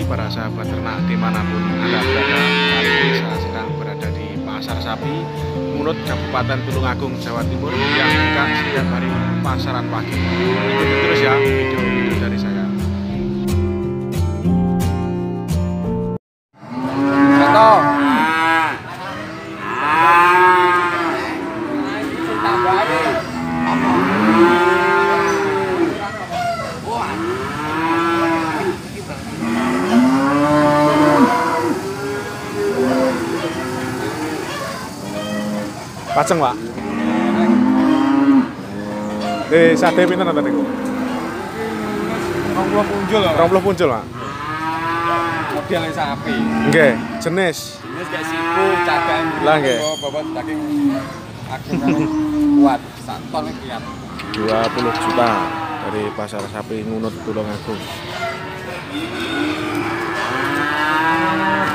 para sahabat ternak dimanapun Anda berada. Kali ini saya sedang berada di Pasar Sapi Ngunut, Kabupaten Tulungagung, Jawa Timur, yang buka setiap hari pasaran pagi. Ikuti terus ya video-video dari saya. Paceng, Pak. Sate pinten nonton niku? 20 punjul, Pak. 20 punjul, Pak. Model sapi. Nggih, jenis. Jenis kayak sipu, cadang. Lah nggih. Bobot daging agung kuat. 1 ton iki ya. 20 juta dari Pasar Sapi Ngunut, Tulungagung.